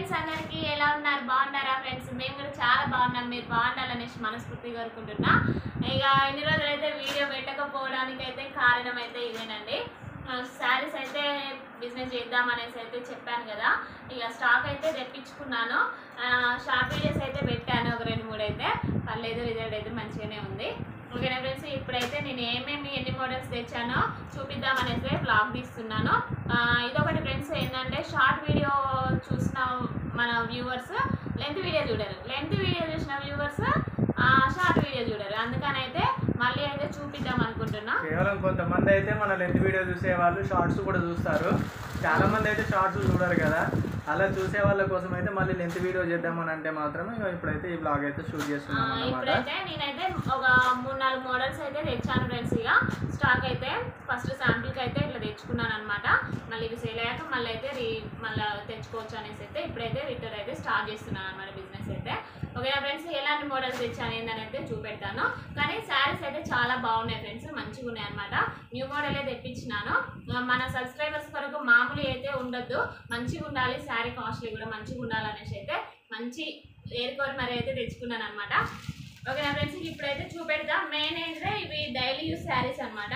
Friends అందరికీ ఎలా ఉన్నారు? బాగున్నారా ఫ్రెండ్స్? మేము కూడా చాలా బాగున్నాం. మీరు బాగుండాలనేసి మనస్ఫూర్తిగా కోరుకుంటున్నా. ఇక ఇన్ని రోజులు అయితే వీడియో పెట్టకపోవడానికి అయితే కారణం అయితే ఇదేనండి. శారీస్ అయితే బిజినెస్ చేద్దామనేసి అయితే చెప్పాను కదా. ఇక స్టాక్ అయితే తెప్పించుకున్నాను. షార్ట్ వీడియోస్ అయితే పెట్టాను, ఒక 2-3 అయితే పర్లేదు, రిజల్ట్ అయితే మంచిగానే ఉంది. ఓకేనా ఫ్రెండ్స్, ఇప్పుడైతే నేను ఎన్ని మోడల్స్ తెచ్చానో చూపిద్దామనేసి బ్లాగ్ తీస్తున్నాను. ఇదొకటి ఫ్రెండ్స్, ఏంటంటే షార్ట్ వీడియో చూసిన మన వ్యూవర్స్ లెంత్ వీడియో చూడరు, లెంత్ వీడియో చూసిన వ్యూవర్స్ షార్ట్ వీడియో చూడరు. అందుకని అయితే మళ్ళీ అయితే చూపిద్దాం అనుకుంటున్నా. కేవలం కొంతమంది అయితే మన లెంత్ వీడియో చూసే వాళ్ళు షార్ట్స్ కూడా చూస్తారు, చాలా మంది అయితే షార్ట్స్ చూడరు కదా. అలా చూసే వాళ్ళ కోసం అయితే మళ్ళీ లెంత్ వీడియో చేద్దామని అంటే మాత్రమే ఇప్పుడైతే ఈ బ్లాగ్ అయితే షూట్ చేస్తున్నాను. ఇప్పుడైతే నేనైతే ఒక 3-4 మోడల్స్ అయితే తెచ్చాను ఫ్రెండ్స్. ఇక స్టాక్ అయితే ఫస్ట్ శాంపిల్కి అయితే ఇట్లా తెచ్చుకున్నాను అనమాట. మళ్ళీ ఇవి సేల్ అయ్యాక మళ్ళీ అయితే మళ్ళీ తెచ్చుకోవచ్చు అనేసి అయితే ఇప్పుడైతే రిటర్న్ అయితే స్టార్ట్ చేస్తున్నాను అనమాట బిజినెస్ అయితే. ఓకే ఫ్రెండ్స్, ఎలాంటి మోడల్స్ తెచ్చాను ఏందని అయితే చూపెడతాను. కానీ శారీస్ అయితే చాలా బాగున్నాయి ఫ్రెండ్స్, మంచిగా ఉన్నాయి అనమాట. న్యూ మోడలే తెప్పించినాను. మన సబ్స్క్రైబర్స్ వరకు మామూలు అయితే ఉండొద్దు, మంచిగా ఉండాలి, శారీ కాస్ట్లీ కూడా మంచిగా ఉండాలనేసి అయితే మంచి ఏరుకోరి మరి అయితే తెచ్చుకున్నాను అనమాట. ఓకేనా ఫ్రెండ్స్, ఇప్పుడైతే చూపెడతాం. మెయిన్ ఏంటంటే ఇవి డైలీ యూస్ శారీస్ అనమాట.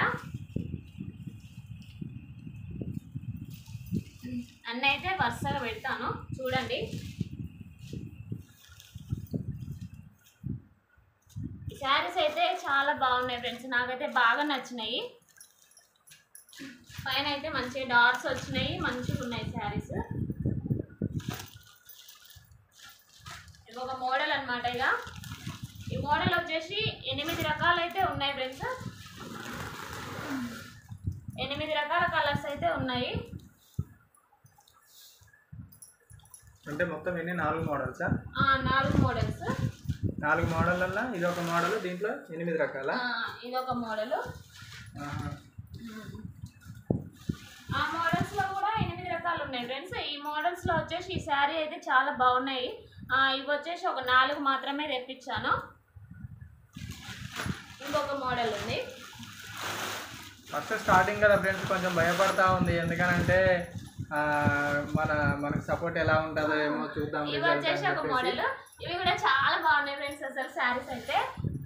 అన్నీ అయితే వరుసగా పెడతాను చూడండి. శారీస్ అయితే చాలా బాగున్నాయి ఫ్రెండ్స్, నాకైతే బాగా నచ్చినాయి. పైన అయితే మంచిగా డాట్స్ వచ్చినాయి, మంచిగా ఉన్నాయి శారీస్. ఇది ఒక మోడల్ అనమాట. ఇక ఈ మోడల్ వచ్చేసి 8 రకాలు అయితే ఉన్నాయి ఫ్రెండ్స్. 8 రకాల కలర్స్ అయితే ఉన్నాయి. అంటే మొత్తం ఎన్ని 4 మోడల్సా? 4 మోడల్స్. 4 మోడళ్ళల్లో ఇది ఒక మోడల్, దీంట్లో 8 రకాల. ఇదొక మోడల్. ఆ మోడల్స్లో కూడా 8 రకాలు ఉన్నాయి ఫ్రెండ్స్. ఈ మోడల్స్లో వచ్చేసి ఈ శారీ అయితే చాలా బాగున్నాయి. ఇవి వచ్చేసి ఒక 4 మాత్రమే తెప్పించాను. ఇంకొక మోడల్ ఉంది. ఫస్ట్ స్టార్టింగ్ కదా ఫ్రెండ్స్, కొంచెం భయపడతా ఉంది. ఎందుకనంటే మనకు సపోర్ట్ ఎలా ఉంటుందో ఏమో చూద్దాం. ఇవి వచ్చేసి ఒక మోడల్. ఇవి కూడా చాలా బాగున్నాయి ఫ్రెండ్స్ అసలు శారీస్ అయితే.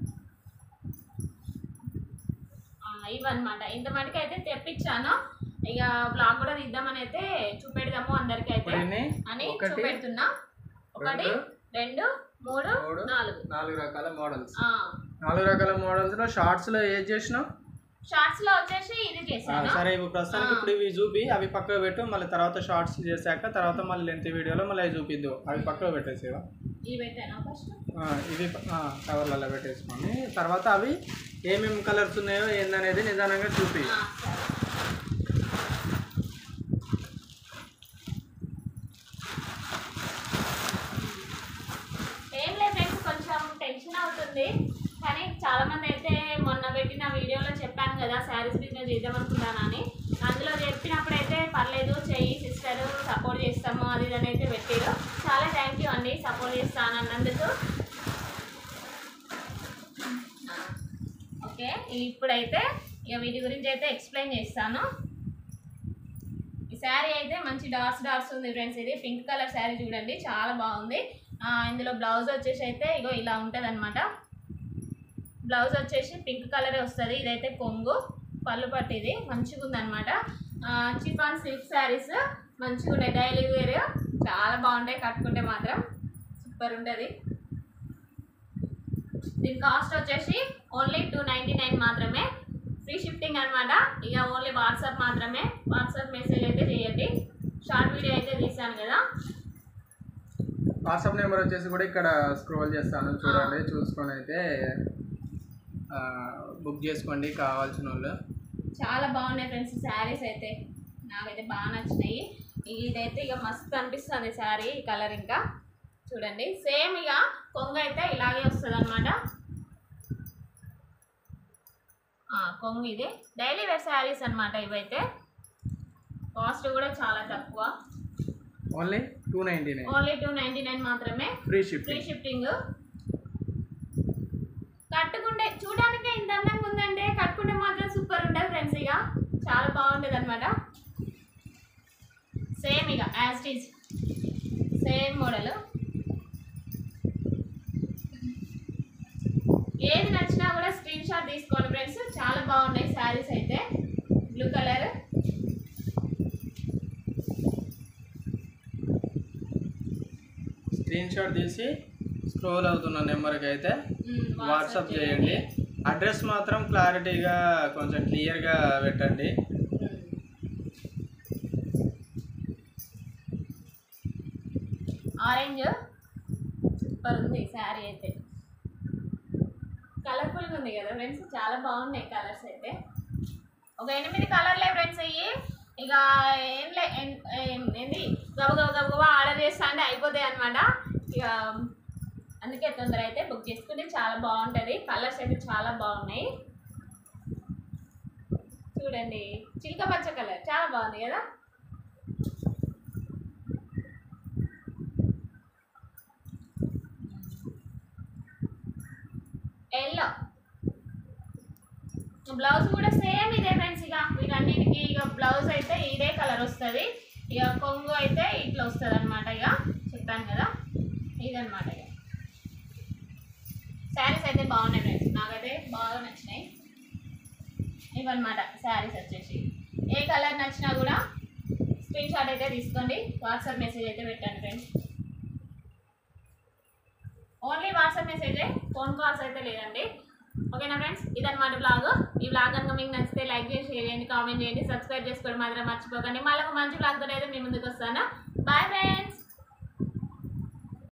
ఇవన్నమాట, ఇంత మటుకు అయితే తెప్పించాను. ఇక బ్లాగ్ కూడా తీద్దామని అయితే చూపెడదాము అందరికి అయితే అని చూపెడుతున్నా. 1 2 3 4 రకాల మోడల్స్. 4 రకాల మోడల్స్ లో షార్ట్స్ లో ఏది చేసినావు? షార్ట్స్ లో వచ్చేసి ఇది చేశాను. సరే, ఇప్పుడు ప్రస్తుతానికి ఇప్పుడు ఇవి చూపి, అవి పక్కకు పెట్టు. మళ్ళీ తర్వాత షార్ట్స్ చేశాక తర్వాత మళ్ళీ లెంత్ వీడియోలో మళ్ళీ అవి చూపిద్దు. అవి పక్కకు పెట్టేసేవా? ఇవి కవర్లలో పెట్టేసుకోండి. తర్వాత అవి ఏమేమి కలర్స్ ఉన్నాయో ఏందనేది నిదానంగా చూపి. ఏం లేదు ఫ్రెండ్స్, కొంచెం టెన్షన్ అవుతుంది. కానీ చాలా మంది అయితే మొన్న పెట్టిన వీడియోలో చెప్పాను కదా శారీస్ బిజినెస్ చేద్దాం అనుకుంటానని. అందులో చెప్పినప్పుడు అయితే పర్లేదు చెయ్యి సిస్టర్, సపోర్ట్ చేస్తాము అది ఇదని అయితే పెట్టారు. చాలా థ్యాంక్ యూ అండి సపోర్ట్ చేస్తాను అన్నందుకు. ఓకే, ఇప్పుడైతే ఇక వీటి గురించి అయితే ఎక్స్ప్లెయిన్ చేస్తాను. ఈ శారీ అయితే మంచి డాట్స్ ఉంది ఫ్రెండ్స్. ఇది పింక్ కలర్ శారీ చూడండి, చాలా బాగుంది. ఇందులో బ్లౌజ్ వచ్చేసి అయితే ఇగో ఇలా ఉంటుంది అనమాట. బ్లౌజ్ వచ్చేసి పింక్ కలరే వస్తుంది. ఇదైతే కొంగు, పళ్ళు పట్టు, ఇది మంచిగా ఉందన్నమాట. చిఫాన్ సిల్క్ శారీస్ మంచిగా ఉన్నాయి, డైలీ వేర్ చాలా బాగుంటాయి, కట్టుకుంటే మాత్రం సూపర్ ఉంటుంది. దీని కాస్ట్ వచ్చేసి ఓన్లీ 299 మాత్రమే, ఫ్రీ షిఫ్టింగ్ అనమాట. ఇక ఓన్లీ వాట్సాప్ మాత్రమే, వాట్సాప్ మెసేజ్ అయితే చేయండి. షార్ట్ వీడియో అయితే తీసాను కదా. వాట్సాప్ నెంబర్ వచ్చేసి కూడా ఇక్కడ స్క్రోల్ చేస్తాను, చూడండి. చూసుకొని అయితే బుక్ చేసుకోండి కావాల్సిన వాళ్ళు. చాలా బాగున్నాయి ఫ్రెండ్స్ శారీస్ అయితే, నాకైతే బాగా నచ్చినాయి. ఇదైతే ఇక మస్తు అనిపిస్తుంది శారీ, ఈ కలర్ ఇంకా చూడండి. సేమ్ ఇక కొంగు అయితే ఇలాగే వస్తుంది అనమాట. కొంగు ఇది డైలీ వేర్ శారీస్ అనమాట. ఇవైతే కాస్ట్ కూడా చాలా తక్కువ, ఓన్లీ 299 మాత్రమే, ఫ్రీ షిఫ్టింగ్. కట్టుకుంటే చూడడానికి ఇంత అందంగా ఉందంటే కట్టుకుంటే మాత్రం సూపర్ ఉంటుంది ఫ్రెండ్స్. ఇక చాలా బాగుంటుంది అనమాట. సేమ్ ఇక as it is same model. ఏది నచ్చినా కూడా స్క్రీన్ షాట్ తీసుకోండి ఫ్రెండ్స్. చాలా బాగున్నాయి శారీస్ అయితే. బ్లూ కలర్, స్క్రీన్ షాట్ తీసి స్క్రోల్ అవుతున్న నెంబర్కి అయితే వాట్సాప్ చేయండి. అడ్రస్ మాత్రం క్లారిటీగా కొంచెం క్లియర్గా పెట్టండి. ఆరెంజ్ సూపర్ ఉంది శారీ అయితే. కలర్ఫుల్గా ఉంది కదా ఫ్రెండ్స్, చాలా బాగున్నాయి కలర్స్ అయితే. ఒక 8 కలర్లే ఫ్రెండ్స్ ఇవి. ఇక ఏంది గబగబా ఆర్డర్ చేస్తా అంటే అయిపోతాయి అనమాట. ఇక అందుకే తొందర అయితే బుక్ చేసుకుంటే చాలా బాగుంటుంది. కలర్స్ అయితే చాలా బాగున్నాయి చూడండి. చిలక పచ్చ కలర్ చాలా బాగుంది కదా. ఎల్లో బ్లౌజ్ కూడా సేమ్ ఇదే ఫ్రెండ్స్. ఇక వీటన్నిటికీ ఇక బ్లౌజ్ అయితే ఇదే కలర్ వస్తుంది. ఇక కొంగు అయితే ఇట్లా వస్తుంది అనమాట. ఇక చెప్పాను కదా ఇదనమాట. ఇక శారీస్ అయితే బాగున్నాయి ఫ్రెండ్స్, నాకైతే బాగా నచ్చినాయి ఇవన్నమాట. శారీస్ వచ్చేసి ఏ కలర్ నచ్చినా కూడా స్క్రీన్ షాట్ అయితే తీసుకోండి, వాట్సాప్ మెసేజ్ అయితే పెట్టండి ఫ్రెండ్స్. ఓన్లీ వాట్సాప్ మెసేజే, ఫోన్ కాల్స్ అయితే లేదండి. ఓకేనా ఫ్రెండ్స్, ఇదన్నమాట బ్లాగ్. ఈ బ్లాగ్ కనుక మీకు నచ్చితే లైక్ చేసి, షేర్ చేయండి, కామెంట్ చేయండి, సబ్స్క్రైబ్ చేసుకోవడం మాత్రం మర్చిపోకండి. మళ్ళీ ఒక మంచి బ్లాగ్ తో అయితే మీ ముందుకు వస్తాను. Bye friends.